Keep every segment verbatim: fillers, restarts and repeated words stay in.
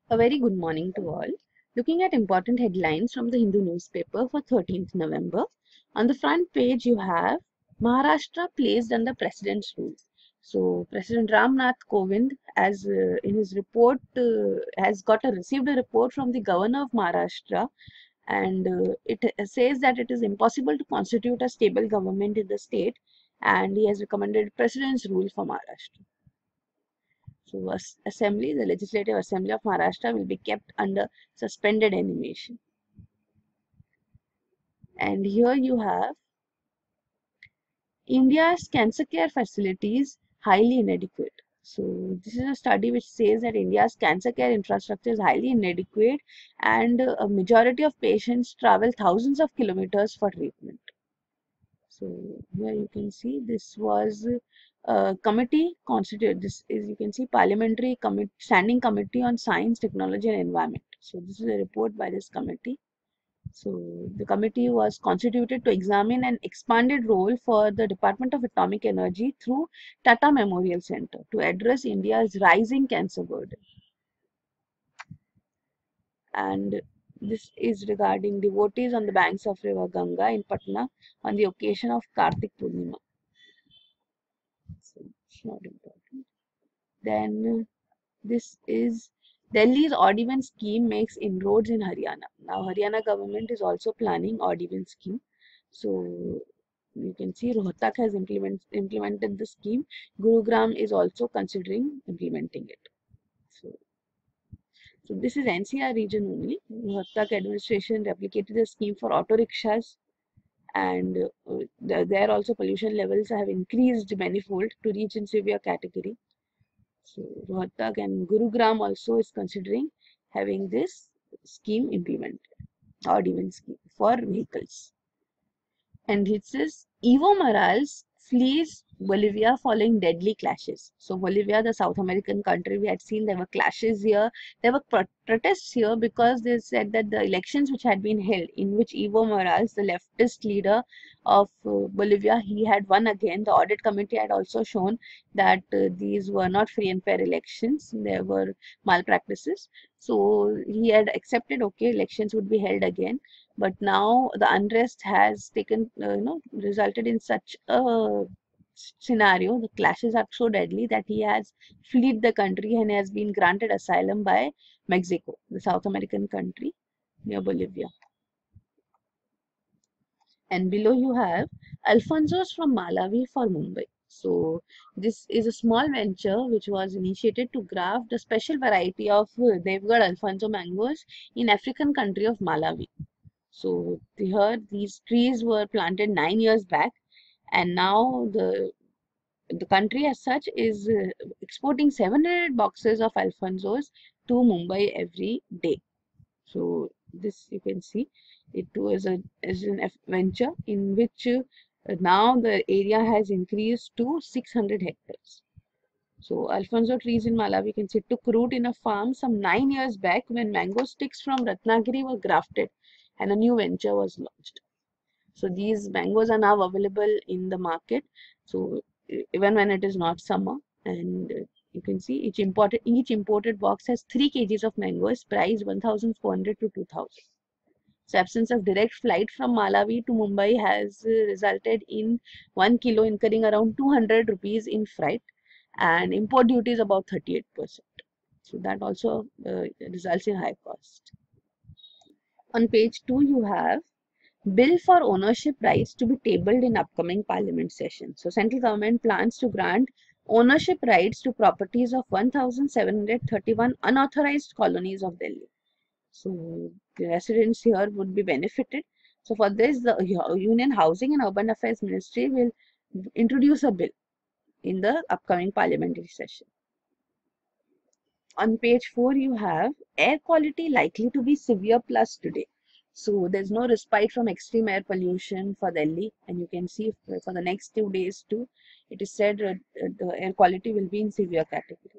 A very good morning to all. Looking at important headlines from the Hindu newspaper for thirteenth November. On the front page, you have Maharashtra placed under President's rule. So, President Ramnath Kovind, as uh, in his report, uh, has got a received a report from the governor of Maharashtra, and uh, it says that it is impossible to constitute a stable government in the state, and he has recommended President's rule for Maharashtra. So, as assembly, the Legislative Assembly of Maharashtra will be kept under suspended animation. And here you have India's cancer care facilities highly inadequate. So, this is a study which says that India's cancer care infrastructure is highly inadequate, and uh, a majority of patients travel thousands of kilometers for treatment. So, here you can see this was a committee constituted. This is, you can see, Parliamentary Commit Standing Committee on Science, Technology and Environment. So, this is a report by this committee. So, the committee was constituted to examine an expanded role for the Department of Atomic Energy through Tata Memorial Center to address India's rising cancer burden. And this is regarding devotees on the banks of river Ganga in Patna on the occasion of Kartik Purnima. So, it's not important. Then this is Delhi's odd even scheme makes inroads in Haryana. Now, Haryana government is also planning odd even scheme. So, you can see Rohtak has implement, implemented the scheme. Gurugram is also considering implementing it. So, so this is N C R region only. Rohtak administration replicated the scheme for auto rickshaws, and uh, there also pollution levels have increased manifold to reach in severe category. So Rohtak and Gurugram also is considering having this scheme implemented, odd even scheme for vehicles. And it says Evo Morales flees Bolivia following deadly clashes. So Bolivia, the South American country, we had seen there were clashes here. There were pro protests here because they said that the elections which had been held, in which Evo Morales, the leftist leader of uh, Bolivia, he had won again. The audit committee had also shown that uh, these were not free and fair elections. There were malpractices. So he had accepted, okay, elections would be held again. But now the unrest has taken, uh, you know, resulted in such a scenario. The clashes are so deadly that he has fled the country and has been granted asylum by Mexico, the South American country near Bolivia. And below you have Alfonsos from Malawi for Mumbai. So this is a small venture which was initiated to graft a special variety of uh, Devgad Alfonso mangoes in African country of Malawi. So here these trees were planted nine years back, and now the the country as such is uh, exporting seven hundred boxes of Alfonsos to Mumbai every day. So this you can see it was a is an venture in which uh, now the area has increased to six hundred hectares. So Alfonso trees in Malawi, you can see, took root in a farm some nine years back when mango sticks from Ratnagiri were grafted and a new venture was launched. So these mangoes are now available in the market. So even when it is not summer, and uh, you can see each imported each imported box has three kilograms of mangoes, priced one thousand four hundred to two thousand. So absence of direct flight from Malawi to Mumbai has uh, resulted in one kilo incurring around two hundred rupees in freight, and import duty is about thirty-eight percent. So that also uh, results in high cost. On page two, you have Bill for ownership rights to be tabled in upcoming parliament session. So central government plans to grant ownership rights to properties of one thousand seven hundred thirty-one unauthorized colonies of Delhi. So the residents here would be benefited. So for this, the Union Housing and Urban Affairs Ministry will introduce a bill in the upcoming parliamentary session. On page four, you have air quality likely to be severe plus today. So there's no respite from extreme air pollution for Delhi, and you can see for the next two days too, it is said uh, the air quality will be in severe category.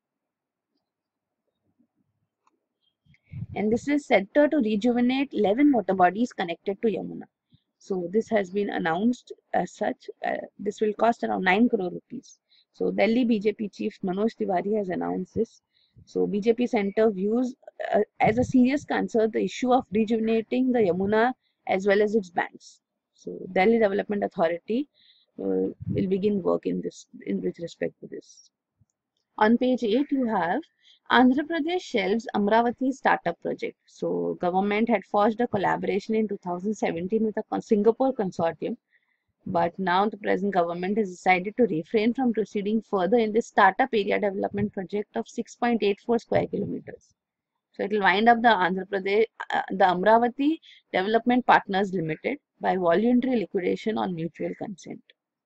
And this is centered to rejuvenate eleven water bodies connected to Yamuna. So this has been announced as such. Uh, this will cost around nine crore rupees. So Delhi B J P chief Manoj Tiwari has announced this. So B J P center views uh, as a serious concern the issue of rejuvenating the Yamuna as well as its banks. So Delhi Development Authority uh, will begin work in this in with respect to this. On page eight, you have Andhra Pradesh shelves Amravati startup project. So government had forged a collaboration in two thousand seventeen with a Singapore consortium, but now the present government has decided to refrain from proceeding further in this startup area development project of six point eight four square kilometers. So it will wind up the Andhra Pradesh, uh, the Amravati Development Partners Limited by voluntary liquidation on mutual consent.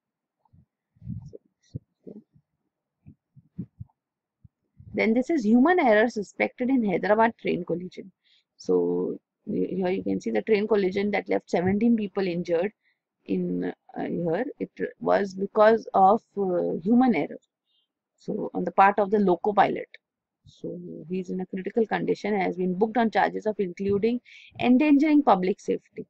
Then this is human error suspected in Hyderabad train collision. So here you can see the train collision that left seventeen people injured in uh, here. It was because of uh, human error. So on the part of the loco pilot. So he is in a critical condition and has been booked on charges of including endangering public safety.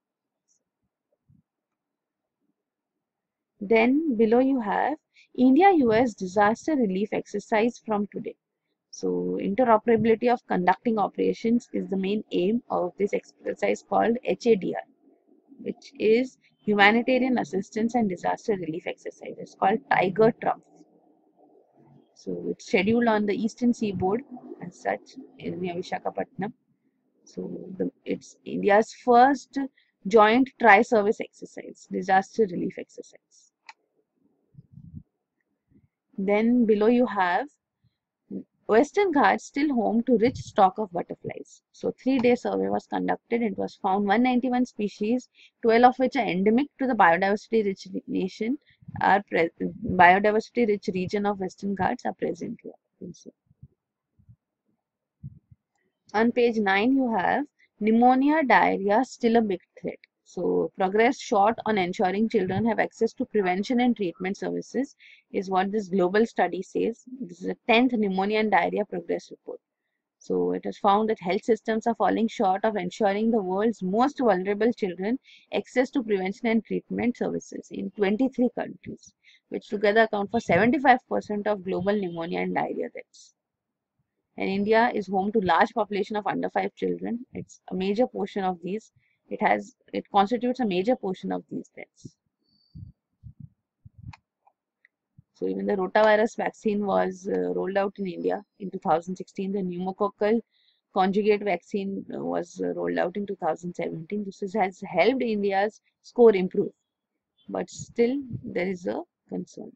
Then below you have India U S disaster relief exercise from today. So interoperability of conducting operations is the main aim of this exercise called H A D R, which is Humanitarian Assistance and Disaster Relief Exercise. It's called Tiger Trump. So it's scheduled on the eastern seaboard as such in near Visakhapatnam. So the, it's India's first joint tri-service exercise, disaster relief exercise. Then below you have Western Ghats still home to rich stock of butterflies. So three-day survey was conducted. It was found one hundred ninety-one species, twelve of which are endemic to the biodiversity-rich nation, are biodiversity-rich region of Western Ghats are present here. On page nine, you have pneumonia, diarrhea still a big threat. So progress short on ensuring children have access to prevention and treatment services is what this global study says. This is the tenth pneumonia and diarrhea progress report. So it has found that health systems are falling short of ensuring the world's most vulnerable children access to prevention and treatment services in twenty-three countries, which together account for seventy-five percent of global pneumonia and diarrhea deaths. And India is home to large population of under five children. It's a major portion of these. It has it constitutes a major portion of these deaths. So even the rotavirus vaccine was uh, rolled out in India in two thousand sixteen. The pneumococcal conjugate vaccine uh, was uh, rolled out in two thousand seventeen. This is, has helped India's score improve, but still there is a concern.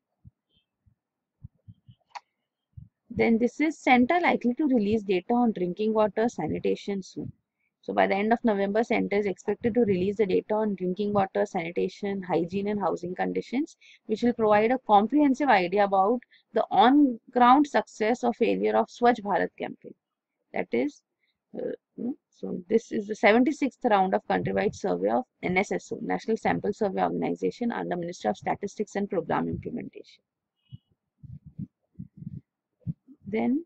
Then this is center likely to release data on drinking water sanitation soon. So by the end of November, center is expected to release the data on drinking water, sanitation, hygiene and housing conditions, which will provide a comprehensive idea about the on-ground success or failure of Swachh Bharat campaign. That is, uh, so this is the seventy-sixth round of countrywide survey of N S S O, National Sample Survey Organization, under Ministry of Statistics and Program Implementation. Then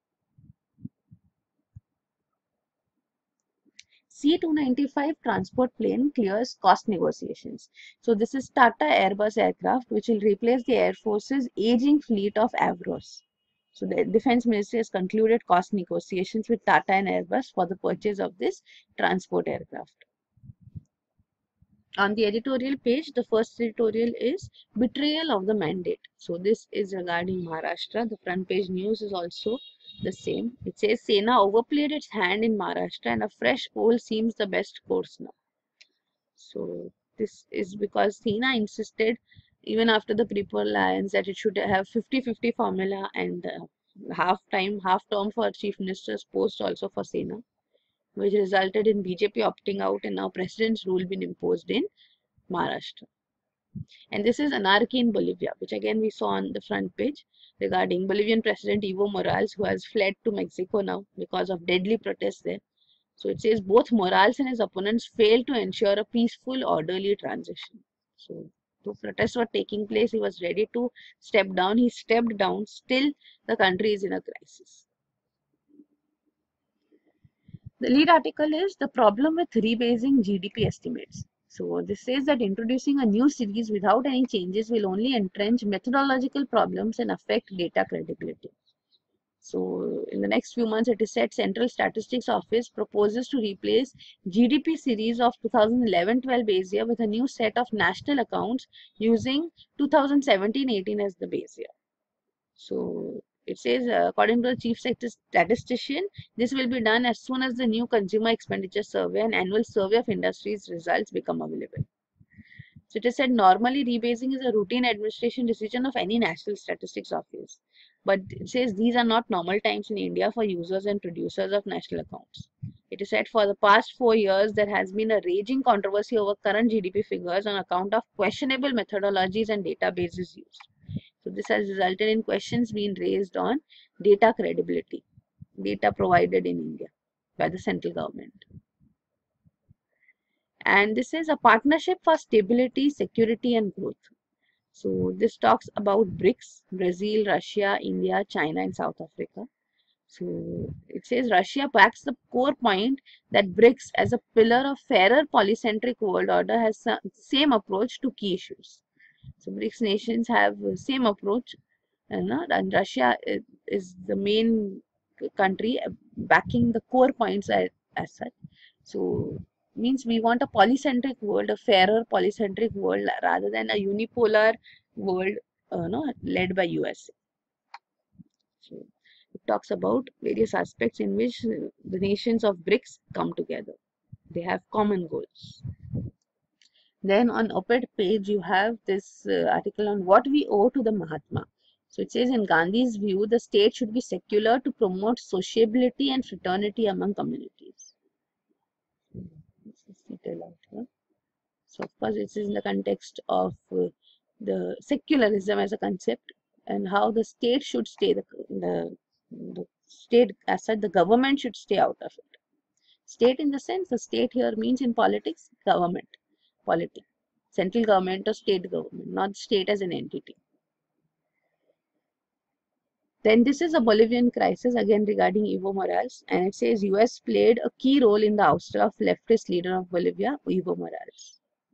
C two ninety-five transport plane clears cost negotiations. So this is Tata Airbus aircraft which will replace the Air Force's aging fleet of Avros. So the Defense Ministry has concluded cost negotiations with Tata and Airbus for the purchase of this transport aircraft. On the editorial page, the first editorial is betrayal of the mandate. So this is regarding Maharashtra. The front page news is also the same. It says Sena overplayed its hand in Maharashtra and a fresh poll seems the best course now. So this is because Sena insisted even after the pre-poll alliance that it should have fifty fifty formula and uh, half time, half term for chief minister's post also for Sena, which resulted in B J P opting out and now president's rule being imposed in Maharashtra. And this is anarchy in Bolivia, which again we saw on the front page regarding Bolivian President Evo Morales, who has fled to Mexico now because of deadly protests there. So it says both Morales and his opponents failed to ensure a peaceful, orderly transition. So the protests were taking place. He was ready to step down. He stepped down. Still, the country is in a crisis. The lead article is the problem with rebasing G D P estimates. So this says that introducing a new series without any changes will only entrench methodological problems and affect data credibility. So in the next few months, it is said Central Statistics Office proposes to replace G D P series of two thousand eleven twelve base year with a new set of national accounts using two thousand seventeen eighteen as the base year. So it says, uh, according to the chief statistician, this will be done as soon as the new consumer expenditure survey and annual survey of industries results become available. So it is said normally rebasing is a routine administration decision of any national statistics office. But it says these are not normal times in India for users and producers of national accounts. It is said for the past four years there has been a raging controversy over current G D P figures on account of questionable methodologies and databases used. So this has resulted in questions being raised on data credibility, data provided in India by the central government. And this is a partnership for stability, security and growth. So this talks about BRICS, Brazil, Russia, India, China and South Africa. So it says Russia backs the core point that BRICS as a pillar of fairer polycentric world order has the same approach to key issues. So BRICS nations have the same approach, and, uh, and Russia is, is the main country backing the core points as, as such. So means we want a polycentric world, a fairer polycentric world rather than a unipolar world, uh, no, led by U S A. So it talks about various aspects in which uh, the nations of BRICS come together. They have common goals. Then on op-ed page you have this uh, article on what we owe to the Mahatma. So it says in Gandhi's view, the state should be secular to promote sociability and fraternity among communities. This is detailed out here. So of course it is in the context of uh, the secularism as a concept and how the state should stay, the, the, the state as such, the government should stay out of it. State in the sense, the state here means in politics, government, polity, central government or state government, not state as an entity. Then this is a Bolivian crisis again regarding Evo Morales, and it says U S played a key role in the ouster of leftist leader of Bolivia, Evo Morales.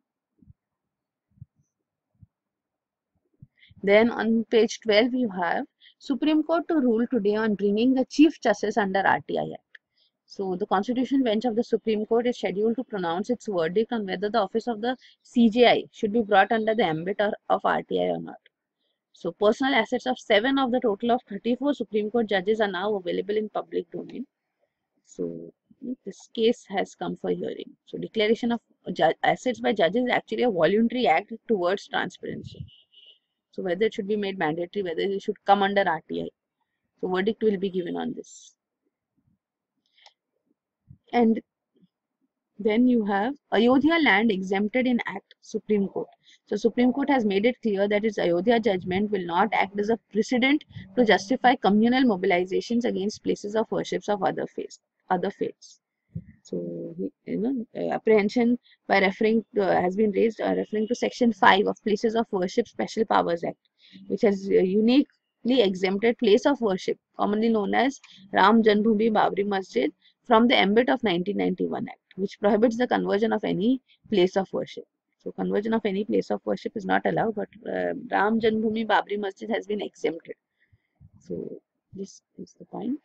Then on page twelve you have Supreme Court to rule today on bringing the Chief Justice under R T I Act. So the Constitutional Bench of the Supreme Court is scheduled to pronounce its verdict on whether the office of the C J I should be brought under the ambit of R T I or not. So personal assets of seven of the total of thirty-four Supreme Court judges are now available in public domain. So this case has come for hearing. So declaration of assets by judges is actually a voluntary act towards transparency. So whether it should be made mandatory, whether it should come under R T I. So verdict will be given on this. And then you have Ayodhya land exempted in Act, Supreme Court. So Supreme Court has made it clear that its Ayodhya judgment will not act as a precedent to justify communal mobilizations against places of worship of other faiths. Other faiths. So you know, apprehension by referring to, uh, has been raised uh, referring to Section five of Places of Worship Special Powers Act, which has uh, uniquely exempted place of worship, commonly known as Ram Janmabhoomi Babri Masjid, from the ambit of nineteen ninety-one Act, which prohibits the conversion of any place of worship. So conversion of any place of worship is not allowed, but uh, Ram Janmabhoomi Babri Masjid has been exempted. So this is the point.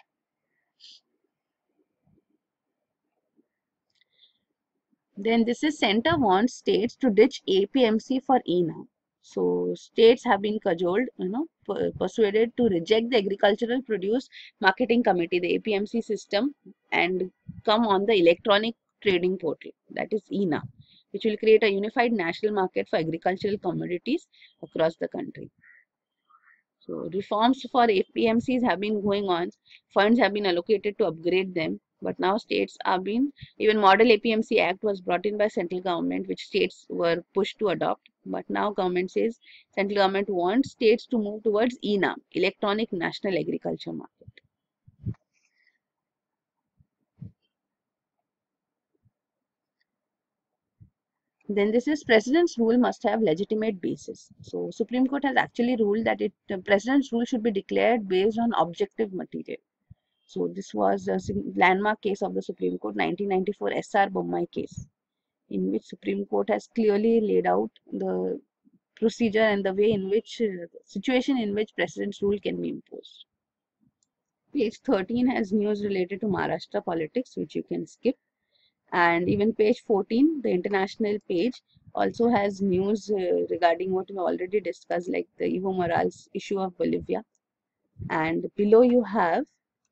Then this is center wants states to ditch A P M C for E NAM. So states have been cajoled, you know, persuaded to reject the Agricultural Produce Marketing Committee, the A P M C system, and come on the electronic trading portal, that is E NAM, which will create a unified national market for agricultural commodities across the country. So reforms for A P M Cs have been going on. Funds have been allocated to upgrade them. But now states are being, even Model A P M C Act was brought in by central government, which states were pushed to adopt. But now government says, central government wants states to move towards E NAM, Electronic National Agriculture Market. Then this is President's rule must have legitimate basis. So Supreme Court has actually ruled that it the President's rule should be declared based on objective material. So this was a landmark case of the Supreme Court, nineteen ninety-four S R Bommai case, in which Supreme Court has clearly laid out the procedure and the way in which uh, situation in which President's rule can be imposed. Page thirteen has news related to Maharashtra politics, which you can skip. And even page fourteen, the international page, also has news uh, regarding what we already discussed, like the Evo Morales issue of Bolivia. And below you have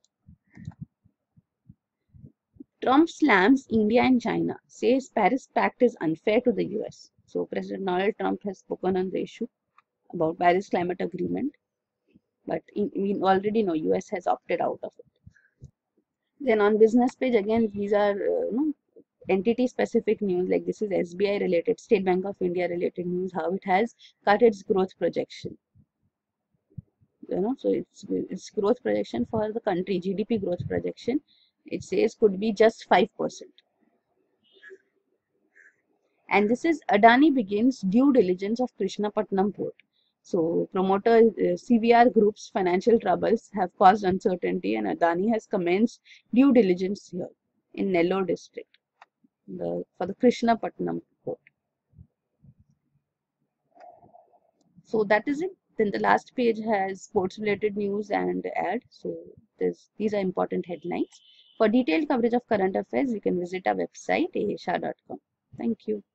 Trump slams India and China, says Paris Pact is unfair to the U S. So President Donald Trump has spoken on the issue about Paris Climate Agreement, but in, we already know U S has opted out of it. Then on business page, again, these are uh, you know, entity specific news, like this is S B I related, State Bank of India related news, how it has cut its growth projection. You know, so it's, it's growth projection for the country, G D P growth projection, it says could be just five percent. And this is Adani begins due diligence of Krishnapatnam port. So promoter uh, C V R Group's financial troubles have caused uncertainty, and Adani has commenced due diligence here in Nellore district the, for the Krishnapatnam port. So that is it. Then the last page has sports related news and ad. So this, these are important headlines. For detailed coverage of current affairs, you can visit our website a shah dot com. Thank you.